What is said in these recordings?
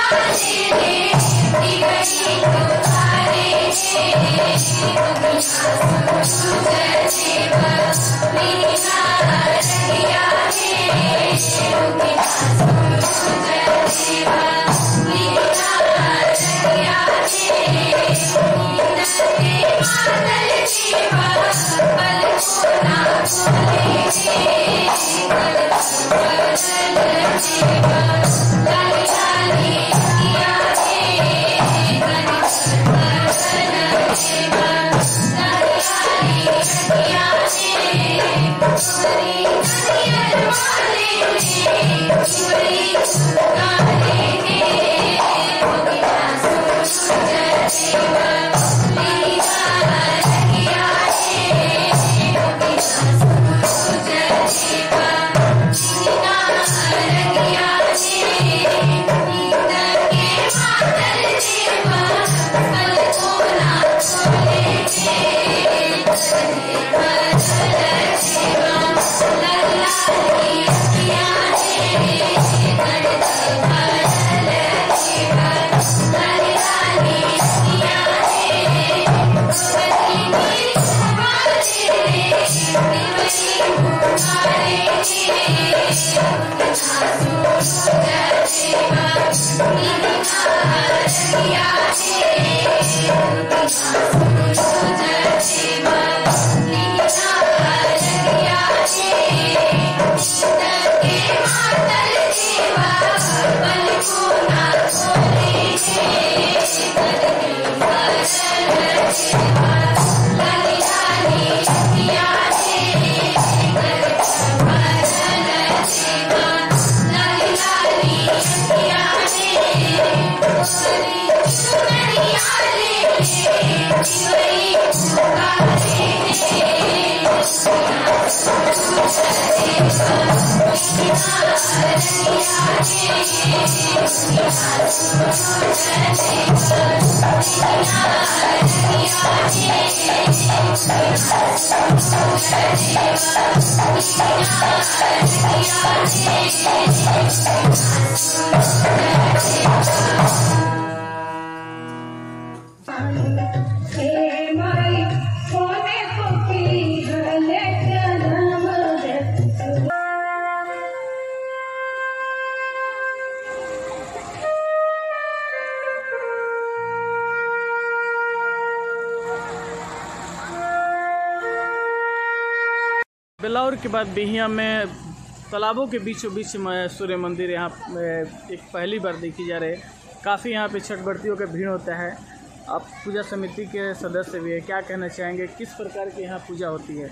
बेलाउर के बाद बिहिया में तालाबों के बीचों बीच सूर्य मंदिर यहाँ एक पहली बार देखी जा रही है। काफ़ी यहाँ पे छठ व्रतियों का भीड़ होता है। आप पूजा समिति के सदस्य भी है, क्या कहना चाहेंगे, किस प्रकार की यहाँ पूजा होती है?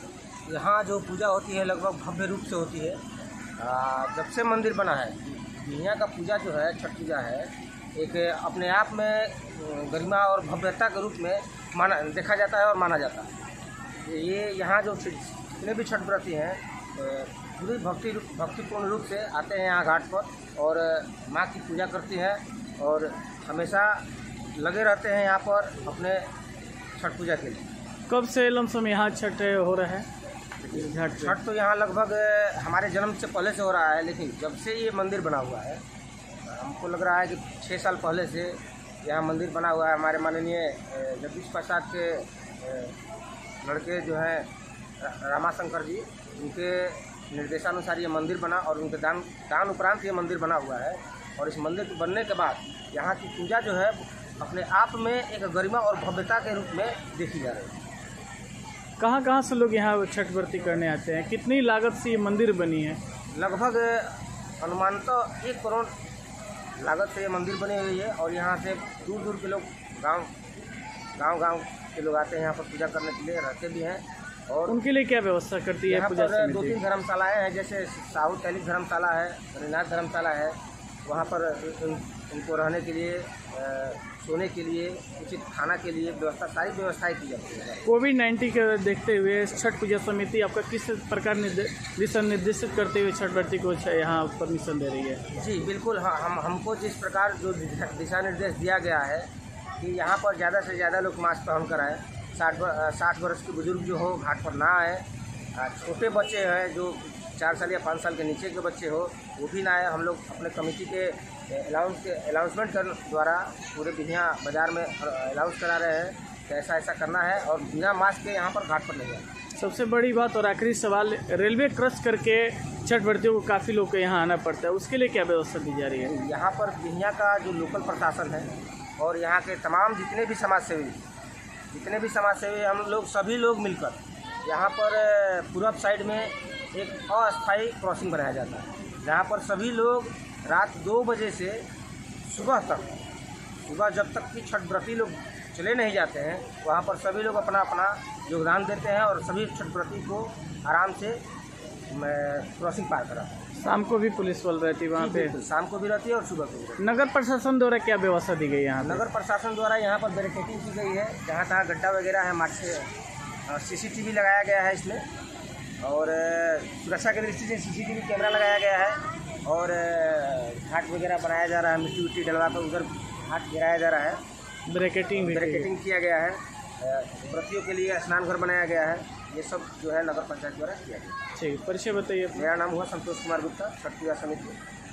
यहाँ जो पूजा होती है लगभग भव्य रूप से होती है। जब से मंदिर बना है बिहिया का पूजा जो है, छठ पूजा है, एक अपने आप में गरिमा और भव्यता के रूप में देखा जाता है और माना जाता है। ये यहाँ जो जितने भी छठ व्रती हैं पूरी भक्तिपूर्ण रूप से आते हैं यहाँ घाट पर और माँ की पूजा करती हैं और हमेशा लगे रहते हैं यहाँ पर अपने छठ पूजा के लिए। कब से लमसम यहाँ छठ हो रहा है? छठ तो यहाँ लगभग हमारे जन्म से पहले से हो रहा है, लेकिन जब से ये मंदिर बना हुआ है हमको लग रहा है कि 6 साल पहले से यहाँ मंदिर बना हुआ है। हमारे माननीय जगदीश प्रसाद के लड़के जो हैं रामाशंकर जी, उनके निर्देशानुसार ये मंदिर बना और उनके दान उपरांत ये मंदिर बना हुआ है। और इस मंदिर के बनने के बाद यहाँ की पूजा जो है अपने आप में एक गरिमा और भव्यता के रूप में देखी जा रही है। कहाँ से लोग यहाँ छठ व्रती करने आते हैं? कितनी लागत से ये मंदिर बनी है? लगभग अनुमानतः 1 करोड़ लागत से ये मंदिर बनी हुई है और यहाँ से दूर दूर के लोग गांव के लोग आते हैं यहाँ पर पूजा करने के लिए, रहते भी हैं। और उनके लिए क्या व्यवस्था करती है यहाँ पूजा पर समिति? 2-3 धर्मशालाएँ हैं, जैसे साहू तैलिक धर्मशाला है, हरिनाथ धर्मशाला है। वहाँ पर इनको रहने के लिए, सोने के लिए, उचित खाना के लिए व्यवस्था, सारी व्यवस्थाएं की जाती है। कोविड-19 के देखते हुए छठ पूजा समिति आपका किस प्रकार दिशा निर्देशित करते हुए छठ व्रती को यहाँ परमिशन दे रही है? जी बिल्कुल, हाँ, हमको जिस प्रकार जो दिशा निर्देश दिया गया है कि यहाँ पर ज़्यादा से ज़्यादा लोग मास्क पहन कर आएँ, 60 वर्ष के बुजुर्ग जो हो घाट पर ना आए, छोटे बच्चे हैं जो 4 साल या 5 साल के नीचे के बच्चे हो वो भी ना आए। हम लोग अपने कमेटी के अनाउंसमेंट द्वारा पूरे बिहिया बाज़ार में अनाउंस करा रहे हैं कि ऐसा ऐसा करना है और बिना मास्क के यहाँ पर घाट पर नहीं आए। सबसे बड़ी बात और आखिरी सवाल, रेलवे क्रॉस करके छठ व्रतियों को काफ़ी लोग को यहाँ आना पड़ता है, उसके लिए क्या व्यवस्था दी जा रही है? यहाँ पर बिहिया का जो लोकल प्रशासन है और यहाँ के तमाम जितने भी समाज सेवी हम लोग सभी लोग मिलकर यहाँ पर पूरब साइड में एक अस्थायी क्रॉसिंग बनाया जाता है, जहाँ पर सभी लोग रात 2 बजे से सुबह जब तक कि छठ व्रती लोग चले नहीं जाते हैं वहाँ पर सभी लोग अपना अपना योगदान देते हैं और सभी छठ व्रती को आराम से क्रॉसिंग पार कराते हैं। शाम को भी पुलिस बल रहती है वहाँ पे? शाम को भी रहती है और सुबह को भी रहती है। नगर प्रशासन द्वारा क्या व्यवस्था दी गई है यहाँ? नगर प्रशासन द्वारा यहाँ पर बैरिकेडिंग की गई है, जहाँ तहाँ गड्ढा वगैरह है मार्च से CCTV लगाया गया है इसमें, और सुरक्षा की दृष्टि से CCTV कैमरा लगाया गया है और घाट वगैरह बनाया जा रहा है, मिट्टी डलवा कर उधर घाट गिराया जा रहा है, बैरिकेडिंग किया गया है, व्रतियों के लिए स्नान घर बनाया गया है। ये सब जो है नगर पंचायत द्वारा किया गया। ठीक, परिचय बताइए। मेरा नाम हुआ संतोष कुमार गुप्ता, छठ पूजा समिति।